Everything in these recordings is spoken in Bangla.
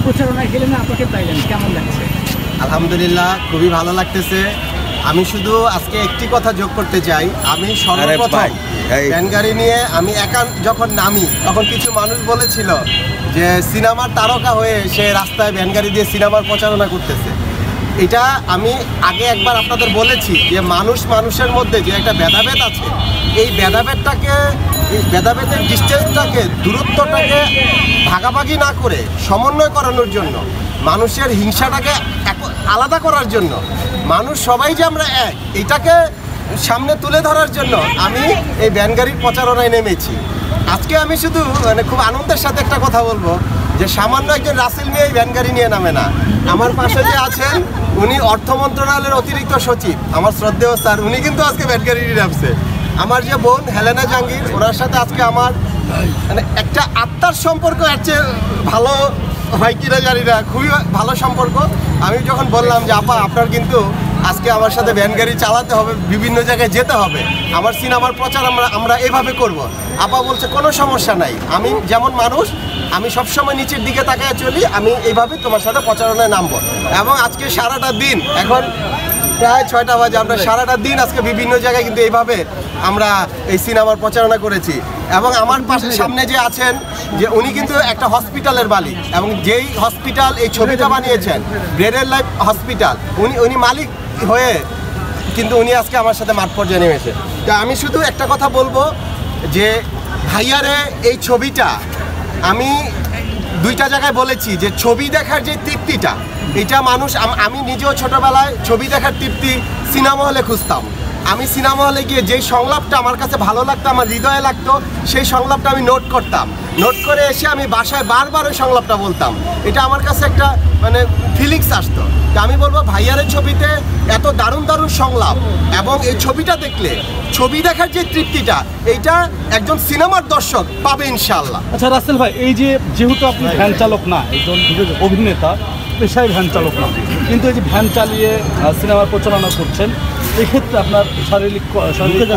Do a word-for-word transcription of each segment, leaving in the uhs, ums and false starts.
প্রচারণায় গেলেন, আপনাকে পাইলেন, কেমন লাগছে? আলহামদুলিল্লাহ, খুবই ভালো লাগতেছে। আমি শুধু আজকে একটি কথা যোগ করতে চাই। আমি সর্বপ্রথম ভ্যান গাড়ি নিয়ে আমি একা যখন নামি তখন কিছু মানুষ বলেছিল যে সিনেমার তারকা হয়ে সে রাস্তায় ভ্যান গাড়ি দিয়ে সিনেমার প্রচারণা করতেছে। এটা আমি আগে একবার আপনাদের বলেছি যে মানুষ মানুষের মধ্যে যে একটা ভেদাভেদ আছে, এই ভেদাভেদটাকে এই ভেদাভেদের ডিস্টেন্সটাকে দূরত্বটাকে ভাগাভাগি না করে সমন্বয় করানোর জন্য, মানুষের হিংসাটাকে আলাদা করার জন্য, মানুষ সবাই যে আমরা এক এটাকে সামনে তুলে ধরার জন্য আমি এই ভ্যান গাড়ির প্রচারণায় নেমেছি। আজকে আমি শুধু মানে খুব আনন্দের সাথে একটা কথা বলবো যে সামান্য একজন রাসেল মিয়া এই ভ্যান গাড়ি নিয়ে নামে না। আমার পাশে যে আছেন উনি অর্থ মন্ত্রণালয়ের অতিরিক্ত সচিব, আমার শ্রদ্ধেয় স্যার, উনি কিন্তু আজকে ভ্যান গাড়ি নিয়ে নামছে। আমার যে বোন হেলেনা জাহাঙ্গীর, ওনার সাথে আজকে আমার মানে একটা আত্মার সম্পর্ক এর চেয়ে ভালো হয় কিনা জানি না, খুবই ভালো সম্পর্ক। আমি যখন বললাম যে আপা আপনার কিন্তু আজকে আমার সাথে ভ্যান গাড়ি চালাতে হবে, বিভিন্ন জায়গায় যেতে হবে, আমার সিনেমার প্রচার আমরা আমরা এভাবে করব, আপা বলছে কোনো সমস্যা নাই, আমি যেমন মানুষ আমি সবসময় নিচের দিকে তাকায় চলি, আমি এইভাবে তোমার সাথে প্রচারণায় নামবো। এবং আজকে সারাটা দিন, এখন প্রায় ছয়টা বাজে, আমরা সারাটা দিন আজকে বিভিন্ন জায়গায় কিন্তু এইভাবে আমরা এই সিনেমার প্রচারণা করেছি। এবং আমার পাশে সামনে যে আছেন যে উনি কিন্তু একটা হসপিটালের মালিক, এবং যেই হসপিটাল এই ছবিটা বানিয়েছেন ব্রেডের লাইফ হসপিটাল, উনি উনি মালিক হয়ে কিন্তু উনি আজকে আমার সাথে মাঠ পর্যায়ে নেমেছে। তা আমি শুধু একটা কথা বলবো যে ভাইয়ারে এই ছবিটা আমি দুইটা জায়গায় বলেছি যে ছবি দেখার যে তৃপ্তিটা, এটা মানুষ, আমি নিজেও ছোটবেলায় ছবি দেখার তৃপ্তি সিনেমা হলে খুঁজতাম। আমি সিনেমা হলে গিয়ে যেই সংলাপটা আমার কাছে ভালো লাগতো, আমার হৃদয়ে লাগতো, সেই সংলাপটা আমি নোট করতাম, নোট করে এসে আমি বাসায় বারবার ওই সংলাপটা বলতাম। এটা আমার কাছে একটা মানে ফিলিংস আসতো। তা আমি বলবো ভাইয়ারের ছবিতে এত দারুণ দারুণ সংলাপ, এবং এই ছবিটা দেখলে ছবি দেখার যে তৃপ্তিটা, এইটা একজন সিনেমার দর্শক পাবে ইনশাআল্লাহ। আচ্ছা রাসেল ভাই, এই যে যেহেতু আপনি ভ্যান চালক না, একজন অভিনেতা, পেশায় ভ্যান চালক না, কিন্তু এই যে ভ্যান চালিয়ে সিনেমার প্রচারণা করছেন, এক্ষেত্রে আপনার শারীরিক শারীরিক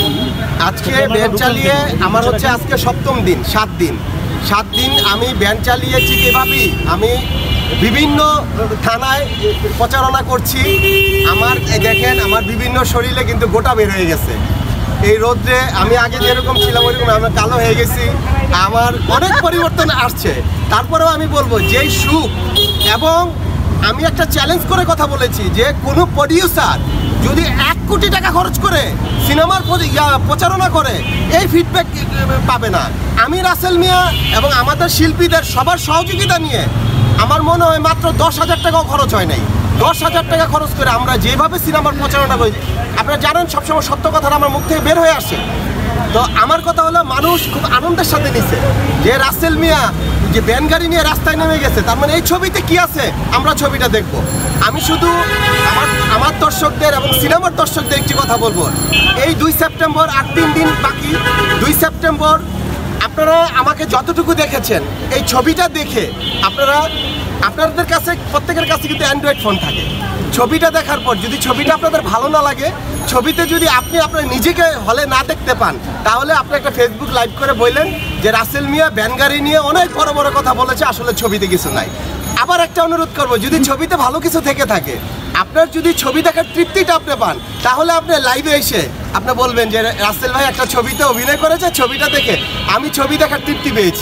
আজকে ভ্যান চালিয়ে আমার হচ্ছে আজকে সপ্তম দিন, সাত দিন সাত দিন আমি ভ্যান চালিয়েছি। এভাবেই আমি বিভিন্ন থানায় প্রচারণা করছি। আমার দেখেন আমার বিভিন্ন শরীরে কিন্তু গোটা বের হয়ে গেছে এই রোদ্রে। আমি আগে যেরকম ছিলাম ওইরকম আমি কালো হয়ে গেছি, আমার অনেক পরিবর্তন আসছে। তারপরেও আমি বলবো যেই সুখ, এবং আমি একটা চ্যালেঞ্জ করে কথা বলেছি যে কোনো প্রডিউসার যদি এক কোটি টাকা খরচ করে সিনেমার প্রচারণা করে এই ফিডব্যাক পাবে না। আমি রাসেল মিয়া এবং আমাদের শিল্পীদের সবার সহযোগিতা নিয়ে আমার মনে হয় মাত্র দশ হাজার টাকাও খরচ হয় নাই। দশ হাজার টাকা খরচ করে আমরা যেভাবে সিনেমার প্রচারণা করি, আপনারা জানেন সবসময় সত্য কথাটা আমার মুখ থেকে বের হয়ে আসে। তো আমার কথা হলো মানুষ খুব আনন্দের সাথে নিছে যে রাসেল মিয়া যে ভ্যান গাড়ি নিয়ে রাস্তায় নেমে গেছে, তার মানে এই ছবিতে কি আছে আমরা ছবিটা দেখব। আমি শুধু আমার আমার দর্শকদের এবং সিনেমার দর্শকদের একটি কথা বলবো, এই দুই সেপ্টেম্বর আর তিন দিন বাকি। দুই সেপ্টেম্বর আপনারা আমাকে যতটুকু দেখেছেন, এই ছবিটা দেখে আপনারা, আপনাদের কাছে প্রত্যেকের কাছে কিন্তু অ্যান্ড্রয়েড ফোন থাকে, ছবিটা দেখার পর যদি ছবিটা আপনাদের ভালো না লাগে, ছবিতে যদি আপনি আপনার নিজেকে হলে না দেখতে পান, তাহলে আপনি একটা ফেসবুক লাইভ করে বললেন যে রাসেল মিয়া ভ্যান গাড়ি নিয়ে অনেক বড় বড় কথা বলেছে, আসলে ছবিতে কিছু নাই। আবার একটা অনুরোধ করবো, যদি ছবিতে ভালো কিছু থেকে থাকে, আপনার যদি ছবি দেখার তৃপ্তিটা আপনি পান, তাহলে আপনি লাইভে এসে আপনি বলবেন যে রাসেল ভাই একটা ছবিতে অভিনয় করেছে, ছবিটা দেখে আমি ছবি দেখার তৃপ্তি পেয়েছি।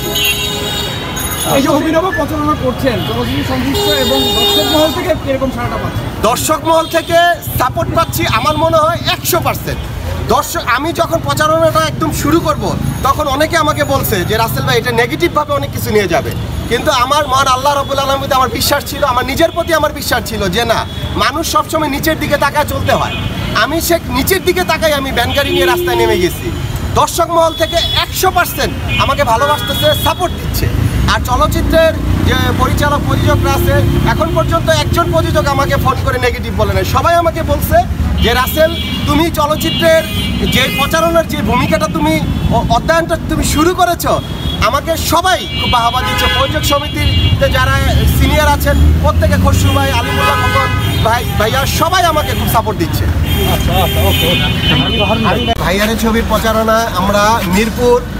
এই যে অভিনব প্রচারণা করছেন, জনপ্রিয় সংশ্লিষ্ট এবং দর্শক মহল থেকে কিরকম সাড়াটা পাচ্ছেন? দর্শক মহল থেকে সাপোর্ট পাচ্ছি আমার মনে হয় একশো পার্সেন্ট। দর্শক আমি যখন প্রচারণাটা একদম শুরু করব, তখন অনেকে আমাকে বলছে যে রাসেল ভাই এটা নেগেটিভভাবে অনেক কিছু নিয়ে যাবে, কিন্তু আমার মহান আল্লাহ রাব্বুল আলামিন আমার বিশ্বাস ছিল, আমার নিজের প্রতি আমার বিশ্বাস ছিল যে না, মানুষ সবসময় নিচের দিকে তাকায় চলতে হয়। আমি সে নিচের দিকে তাকাই আমি ভ্যান গাড়ি নিয়ে রাস্তায় নেমে গেছি। দর্শক মহল থেকে একশো পার্সেন্ট আমাকে ভালোবাসতেছে, সাপোর্ট দিচ্ছে। আর চলচ্চিত্রের যে পরিচালক প্রযোজকরা আছে, এখন পর্যন্ত একজন প্রযোজক আমাকে ফোন করে নেগেটিভ বলে না, সবাই আমাকে বলছে যে রাসেল তুমি চলচ্চিত্রের যে প্রচারণার যে ভূমিকাটা তুমি অধ্যয়নটা তুমি শুরু করেছো, আমাকে সবাই খুব বাহবা দিচ্ছে। প্রযোজক সমিতিতে যারা সিনিয়র আছেন প্রত্যেকে, খসরু ভাই, আলিমুল্লাহ খোকন ভাই, ভাইয়া সবাই আমাকে খুব সাপোর্ট দিচ্ছে। আচ্ছা আচ্ছা ওকে। ভাইয়ারে ছবির প্রচারণা আমরা মিরপুর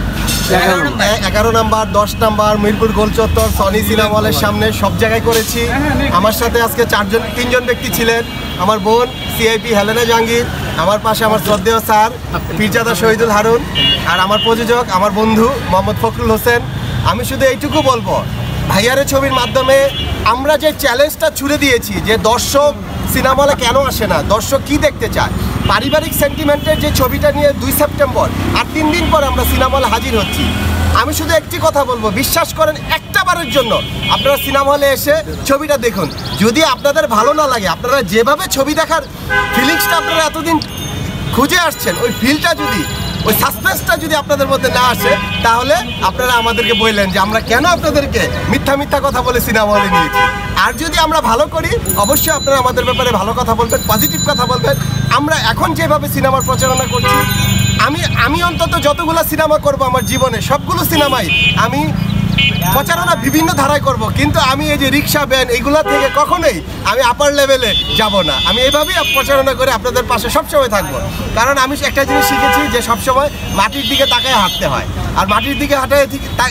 এগারো নাম্বার, দশ নাম্বার, মিরপুর গোল চত্বর, সনি সিনেমা হলের সামনে সব জায়গায় করেছি। আমার সাথে আজকে চারজন তিনজন ব্যক্তি ছিলেন। আমার বোন সিআইপি হেলেনা জাহাঙ্গীর, আমার পাশে আমার শ্রদ্ধেয় স্যার পীরজাদা শহীদুল হারুন, আর আমার প্রযোজক আমার বন্ধু মোহাম্মদ ফখরুল হোসেন। আমি শুধু এইটুকু বলবো, ভাইয়ারে ছবির মাধ্যমে আমরা যে চ্যালেঞ্জটা ছুড়ে দিয়েছি যে দর্শক সিনেমা হলে কেন আসে না, দর্শক কি দেখতে চায়, পারিবারিক সেন্টিমেন্টের যে ছবিটা নিয়ে দুই সেপ্টেম্বর আর তিন দিন পর আমরা সিনেমা হলে হাজির হচ্ছি। আমি শুধু একটি কথা বলবো, বিশ্বাস করেন একটা বারের জন্য আপনারা সিনেমা হলে এসে ছবিটা দেখুন। যদি আপনাদের ভালো না লাগে, আপনারা যেভাবে ছবি দেখার ফিলিংসটা আপনারা এতদিন খুঁজে আসছেন, ওই ফিলটা যদি, ওই সাসপেন্সটা যদি আপনাদের মধ্যে না আসে, তাহলে আপনারা আমাদেরকে বললেন যে আমরা কেন আপনাদেরকে মিথ্যা মিথ্যা কথা বলে সিনেমা হলে নিয়েছি। আর যদি আমরা ভালো করি, অবশ্যই আপনারা আমাদের ব্যাপারে ভালো কথা বলবেন, পজিটিভ কথা বলবেন। আমরা এখন যেভাবে সিনেমার প্রচারণা করছি, আমি আমি অন্তত যতগুলো সিনেমা করব আমার জীবনে, সবগুলো সিনেমাই আমি প্রচারণা বিভিন্ন ধারায় করব, কিন্তু আমি এই যে রিক্সা ব্যান এইগুলা থেকে কখনোই আমি আপার লেভেলে যাব না। আমি এভাবেই প্রচারণা করে আপনাদের পাশে সবসময় থাকবো। কারণ আমি একটা জিনিস শিখেছি যে সবসময় মাটির দিকে তাকায় হাঁটতে হয়, আর মাটির দিকে হাঁটায়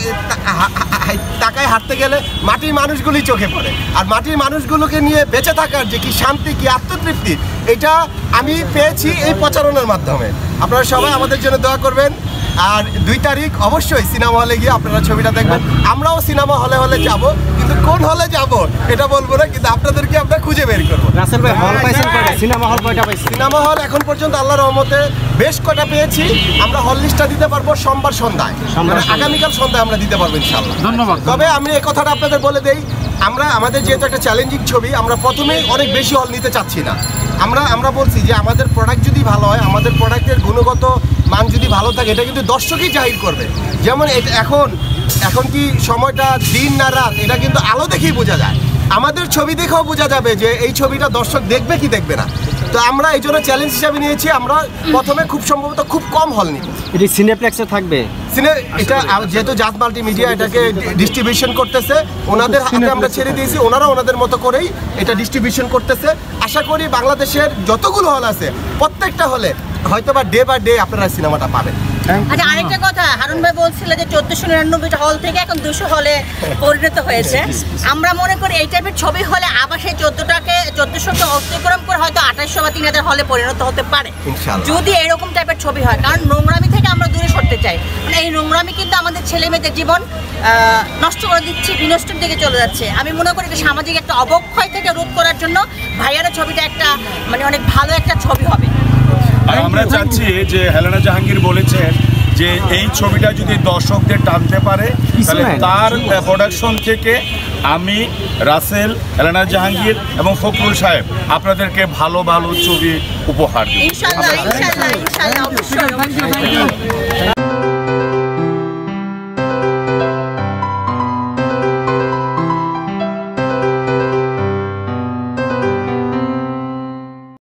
তাকায় হাঁটতে গেলে মাটির মানুষগুলি চোখে পড়ে, আর মাটির মানুষগুলোকে নিয়ে বেঁচে থাকার যে কি শান্তি, কি আত্মতৃপ্তি, এটা আমি পেয়েছি এই প্রচারণার মাধ্যমে। আপনারা সবাই আমাদের জন্য দোয়া করবেন। আর দুই তারিখ অবশ্যই সিনেমা হলে গিয়ে আপনারা ছবিটা দেখবেন। আমরাও সিনেমা হলে হলে যাব, কিন্তু কোন হলে যাব এটা বলবো না, কিন্তু আপনাদেরকে আমরা খুঁজে বের করবো। রাসেল ভাই, হল পাইছেন কয়টা? সিনেমা হল কয়টা পাইছেন? সিনেমা হল এখন পর্যন্ত আল্লাহর রহমতে বেশ কটা পেয়েছি। আমরা হল লিস্টটা দিতে পারবো সোমবার সন্ধ্যায়, মানে আগামীকাল সন্ধ্যায় আমরা দিতে পারবো ইনশাআল্লাহ। ধন্যবাদ। তবে আমি এই কথাটা আপনাদের বলে দেই, আমরা আমাদের যেহেতু একটা চ্যালেঞ্জিং ছবি, আমরা প্রথমেই অনেক বেশি হল নিতে চাচ্ছি না। আমরা আমরা বলছি যে আমাদের প্রোডাক্ট যদি ভালো হয়, আমাদের প্রোডাক্টের গুণগত মান যদি ভালো থাকে, এটা কিন্তু দর্শকই জাহির করবে। যেমন এটা এখন এখন কি সময়টা দিন না রাত, এটা কিন্তু আলো দেখেই বোঝা যায়। আমাদের ছবি দেখেও বোঝা যাবে যে এই ছবিটা দর্শক দেখবে কি দেখবে না। তো আমরা এই জন্য চ্যালেঞ্জ হিসাবে নিয়েছি, আমরা প্রথমে খুব সম্ভবত খুব কম হল নিব। এটি সিনেপ্লেক্সে থাকবে। সিনে এটা যেহেতু জাজ মাল্টিমিডিয়া এটাকে ডিস্ট্রিবিউশন করতেছে, ওনাদের হাতে আমরা ছেড়ে দিয়েছি, ওনারা ওনাদের মতো করেই এটা ডিস্ট্রিবিউশন করতেছে। আশা করি বাংলাদেশের যতগুলো হল আছে প্রত্যেকটা হলে হয়তো বা ডে বাই ডে আপনারা সিনেমাটা পাবেন। আচ্ছা, আরেকটা কথা, হারুন ভাই বলছিল যে চোদ্দশো নিরানব্বইটা হল থেকে এখন দুশো হলে পরিণত হয়েছে। আমরা মনে করি এই টাইপের ছবি হলে আবার সেই চোদ্দটাকে চোদ্দশোকে অতিক্রম করে হয়তো আঠাশশো বা তিন হাজার হলে পরিণত হতে পারে, যদি এরকম টাইপের ছবি হয়। কারণ নোংরামি থেকে আমরা দূরে সরতে চাই। মানে এই নোংরামি কিন্তু আমাদের ছেলে মেয়েদের জীবন নষ্ট করে দিচ্ছে, বিনষ্টের দিকে চলে যাচ্ছে। আমি মনে করি এটা সামাজিক একটা অবক্ষয় থেকে রোধ করার জন্য ভাইয়ারে ছবিটা একটা মানে অনেক ভালো একটা ছবি হবে। আর আমরা চাচ্ছি যে হেলেনা জাহাঙ্গীর বলেছেন যে এই ছবিটা যদি দর্শকদের টানতে পারে, তাহলে তার প্রোডাকশন থেকে আমি, রাসেল, হেলেনা জাহাঙ্গীর এবং ফখরুল সাহেব আপনাদেরকে ভালো ভালো ছবি উপহার দেব। ইনশাআল্লাহ, ইনশাআল্লাহ, ইনশাআল্লাহ, অবশ্যই।